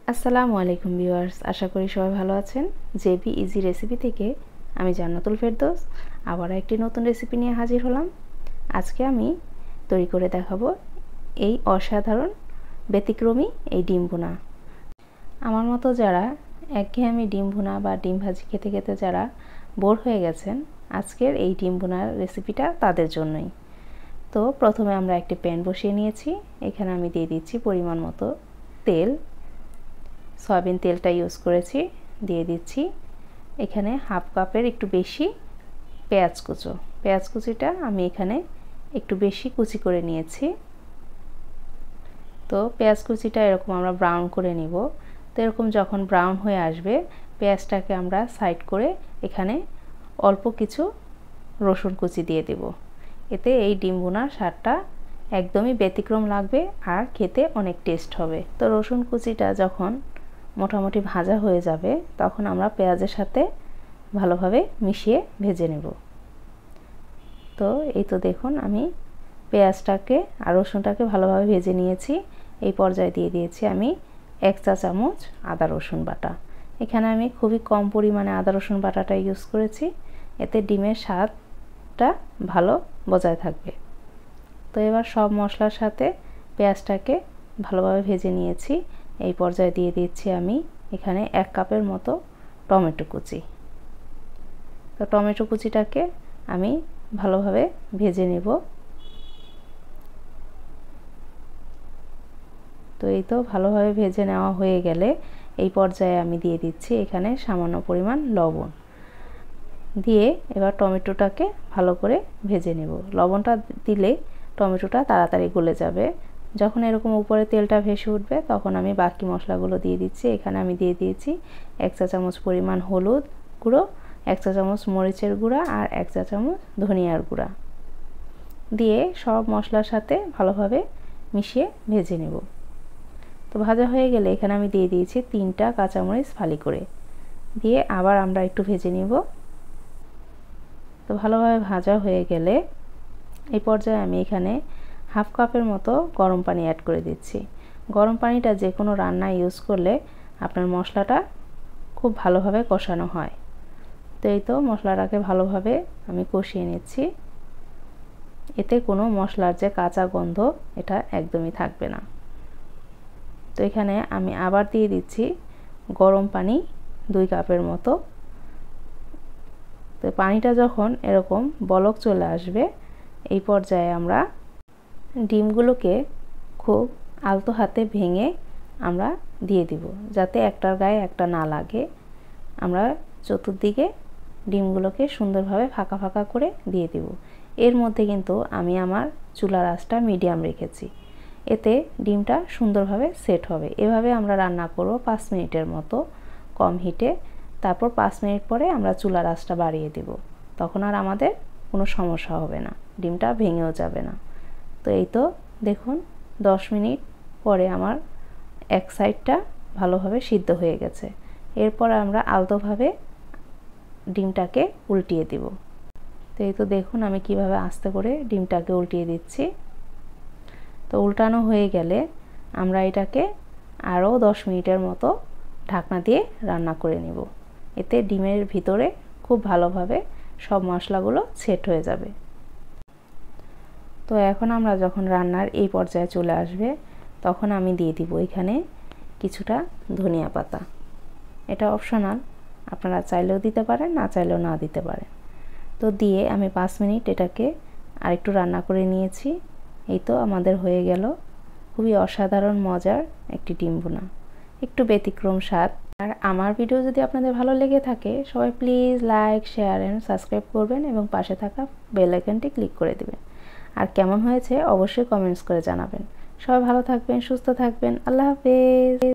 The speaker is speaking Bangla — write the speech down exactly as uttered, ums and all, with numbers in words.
আসসালামু আলাইকুম ভিউয়ার্স, আশা করি সবাই ভালো আছেন। জেবি ইজি রেসিপি থেকে আমি জান্নাতুল ফেরদৌস আবার একটি নতুন রেসিপি নিয়ে হাজির হলাম। আজকে আমি তৈরি করে দেখাবো এই অসাধারণ ব্যতিক্রমী এই ডিম ভুনা। আমার মতো যারা একঘেয়েমি ডিম ভুনা বা ডিম ভাজি খেতে খেতে যারা বোর হয়ে গেছেন, আজকের এই ডিম ভুনার রেসিপিটা তাদের জন্যই। তো প্রথমে আমরা একটি প্যান বসিয়ে নিয়েছি। এখানে আমি দিয়ে দিচ্ছি পরিমাণ মতো তেল। সয়াবিন তেলটা ইউজ করেছি। দিয়ে দিচ্ছি এখানে হাফ কাপের একটু বেশি পেঁয়াজ কুচো। পেঁয়াজ কুচিটা আমি এখানে একটু বেশি কুচি করে নিয়েছি। তো পেঁয়াজ কুচিটা এরকম আমরা ব্রাউন করে নিব। তো এরকম যখন ব্রাউন হয়ে আসবে, পেঁয়াজটাকে আমরা সাইড করে এখানে অল্প কিছু রসুন কুচি দিয়ে দেব। এতে এই ডিম ভুনার স্বাদটা একদমই ব্যতিক্রম লাগবে আর খেতে অনেক টেস্ট হবে। তো রসুন কুচিটা যখন মোটামুটি ভাজা হয়ে যাবে, তখন আমরা পেঁয়াজের সাথে ভালোভাবে মিশিয়ে ভেজে নেব। তো এই তো দেখুন, আমি পেঁয়াজটাকে আর রসুনটাকে ভালোভাবে ভেজে নিয়েছি। এই পর্যায়ে দিয়ে দিয়েছি আমি এক চা চামচ আদা রসুন বাটা। এখানে আমি খুবই কম পরিমাণে আদা রসুন বাটাটা ইউজ করেছি, এতে ডিমের স্বাদটা ভালো বজায় থাকবে। তো এবার সব মশলার সাথে পেঁয়াজটাকে ভালোভাবে ভেজে নিয়েছি। এই পর্যায়ে দিয়ে দিচ্ছি আমি এখানে এক কাপের মতো টমেটো কুচি। তো টমেটো কুচিটাকে আমি ভালোভাবে ভেজে নেব। তো এই তো ভালোভাবে ভেজে নেওয়া হয়ে গেলে এই পর্যায়ে আমি দিয়ে দিচ্ছি এখানে সামান্য পরিমাণ লবণ দিয়ে এবার টমেটোটাকে ভালো করে ভেজে নেব। লবণটা দিলে টমেটোটা তাড়াতাড়ি গলে যাবে। যখন এরকম উপরে তেলটা ভেসে উঠবে, তখন আমি বাকি মশলাগুলো দিয়ে দিচ্ছি। এখানে আমি দিয়ে দিয়েছি এক চা চামচ পরিমাণ হলুদ গুঁড়ো, এক চা চামচ মরিচের গুঁড়া আর এক চা চামচ ধনিয়ার গুঁড়া দিয়ে সব মশলার সাথে ভালোভাবে মিশিয়ে ভেজে নেব। তো ভাজা হয়ে গেলে এখানে আমি দিয়ে দিয়েছি তিনটা কাঁচামরিচ ফালি করে, দিয়ে আবার আমরা একটু ভেজে নিব। তো ভালোভাবে ভাজা হয়ে গেলে এই পর্যায়ে আমি এখানে হাফ কাপের মতো গরম পানি অ্যাড করে দিচ্ছি। গরম পানিটা যে কোনো রান্নায় ইউজ করলে আপনার মশলাটা খুব ভালোভাবে কষানো হয়। তো এই তো মশলাটাকে ভালোভাবে আমি কষিয়ে নিচ্ছি। এতে কোনো মশলার যে কাঁচা গন্ধ, এটা একদমই থাকবে না। তো এখানে আমি আবার দিয়ে দিচ্ছি গরম পানি দুই কাপের মতো। তো পানিটা যখন এরকম বলক চলে আসবে, এই পর্যায়ে আমরা ডিমগুলোকে খুব আলতো হাতে ভেঙে আমরা দিয়ে দিব, যাতে একটার গায়ে একটা না লাগে। আমরা চতুর্দিকে ডিমগুলোকে সুন্দরভাবে ফাঁকা ফাঁকা করে দিয়ে দিব। এর মধ্যে কিন্তু আমি আমার চুলার আঁচটা মিডিয়াম রেখেছি, এতে ডিমটা সুন্দরভাবে সেট হবে। এভাবে আমরা রান্না করব পাঁচ মিনিটের মতো কম হিটে। তারপর পাঁচ মিনিট পরে আমরা চুলার আঁচটা বাড়িয়ে দেব, তখন আর আমাদের কোনো সমস্যা হবে না, ডিমটা ভেঙেও যাবে না। তো এই তো দেখুন, দশ মিনিট পরে আমার এক সাইডটা ভালোভাবে সিদ্ধ হয়ে গেছে। এরপর আমরা আলতোভাবে ডিমটাকে উল্টিয়ে দিব। তো এই তো দেখুন আমি কিভাবে আস্তে করে ডিমটাকে উল্টিয়ে দিচ্ছি। তো উল্টানো হয়ে গেলে আমরা এটাকে আরও দশ মিনিটের মতো ঢাকনা দিয়ে রান্না করে নেব। এতে ডিমের ভিতরে খুব ভালোভাবে সব মশলাগুলো সেট হয়ে যাবে। তো এখন আমরা যখন রান্নার এই পর্যায়ে চলে আসবে, তখন আমি দিয়ে দিব এখানে কিছুটা ধনিয়া পাতা। এটা অপশনাল, আপনারা চাইলেও দিতে পারেন, না চাইলেও না দিতে পারেন। তো দিয়ে আমি পাঁচ মিনিট এটাকে আরেকটু রান্না করে নিয়েছি। এই তো আমাদের হয়ে গেল খুবই অসাধারণ মজার একটি ডিম ভুনা, একটু ব্যতিক্রম স্বাদ। আর আমার ভিডিও যদি আপনাদের ভালো লেগে থাকে, সবাই please like, share and subscribe করবেন এবং পাশে থাকা বেল আইকনটি ক্লিক করে দেবেন। আর কেমন হয়েছে অবশ্যই কমেন্টস করে জানাবেন। সবাই ভালো থাকবেন, সুস্থ থাকবেন। আল্লাহ হাফেজ।